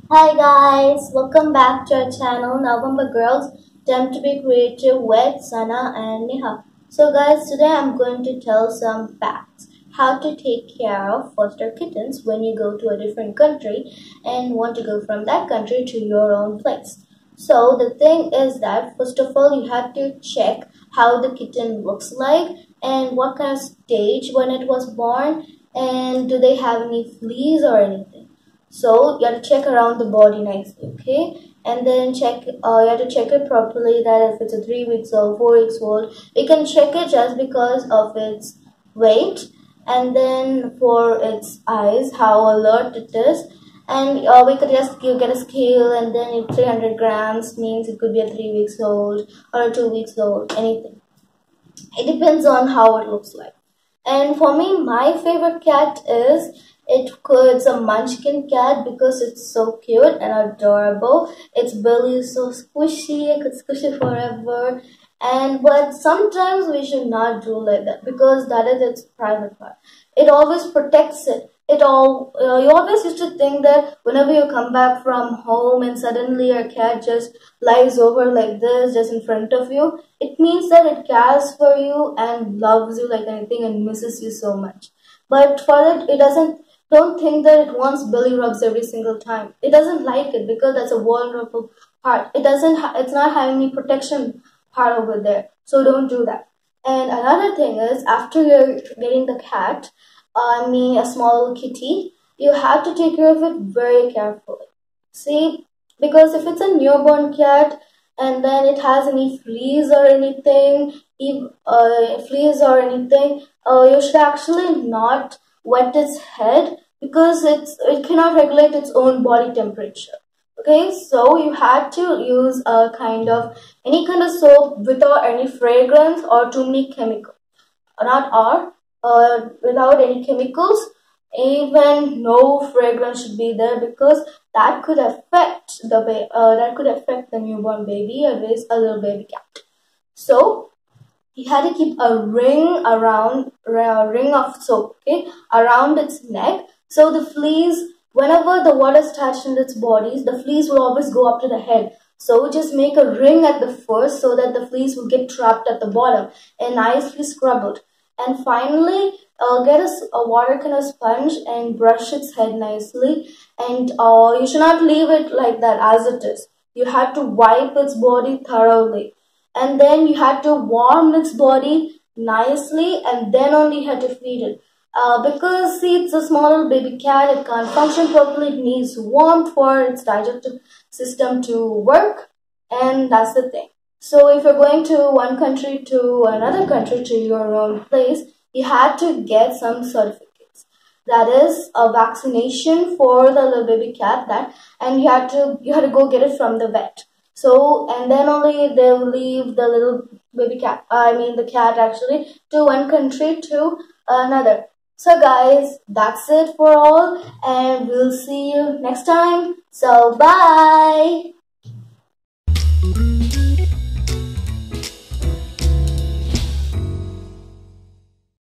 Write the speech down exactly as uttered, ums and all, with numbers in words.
Hi guys, welcome back to our channel November Girls. Time to be creative with Sana and Neha. So guys, today I'm going to tell some facts how to take care of foster kittens when you go to a different country and want to go from that country to your own place. So the thing is that first of all you have to check how the kitten looks like and what kind of stage when it was born, and do they have any fleas or anything. So you have to check around the body nicely, okay? And then check, uh, you have to check it properly that if it's a three weeks old, four weeks old, we can check it just because of its weight, and then for its eyes, how alert it is. And uh, we could just you get a scale, and then if three hundred grams means it could be a three weeks old or a two weeks old, anything. It depends on how it looks like. And for me, my favorite cat is it it's a munchkin cat because it's so cute and adorable. Its belly is so squishy, I could squish it forever. And but sometimes we should not do like that because that is its private part. It always protects it. It all uh, you always used to think that whenever you come back from home and suddenly your cat just lies over like this just in front of you, it means that it cares for you and loves you like anything and misses you so much. But for it, it doesn't. Don't think that it wants belly rubs every single time. It doesn't like it because that's a vulnerable part. It doesn't. Ha- it's not having any protection part over there. So don't do that. And another thing is, after you're getting the cat, uh, I mean a small kitty, you have to take care of it very carefully. See, because if it's a newborn cat and then it has any fleas or anything, if, uh, fleas or anything, uh, you should actually not wet its head because it's it cannot regulate its own body temperature. Okay, so you had to use a kind of any kind of soap without any fragrance or too many chemicals, not or uh, without any chemicals. Even no fragrance should be there because that could affect the ba- uh, that could affect the newborn baby or raise a little baby cat. So he had to keep a ring around a ring of soap, okay, around its neck. So the fleas, whenever the water is touched in its body, the fleas will always go up to the head. So just make a ring at the first so that the fleas will get trapped at the bottom and nicely scrub it. And finally, uh, get a, a water kind of sponge and brush its head nicely. And uh, you should not leave it like that as it is. You have to wipe its body thoroughly, and then you had to warm its body nicely, and then only you had to feed it. Uh, because see, it's a small little baby cat, it can't function properly, it needs warmth for its digestive system to work, and that's the thing. So if you're going to one country to another country to your own place, you had to get some certificates. That is a vaccination for the little baby cat, that, and you had to you had to go get it from the vet. So, and then only they'll leave the little baby cat, I mean the cat actually, to one country to another. So guys, that's it for all, and we'll see you next time. So bye.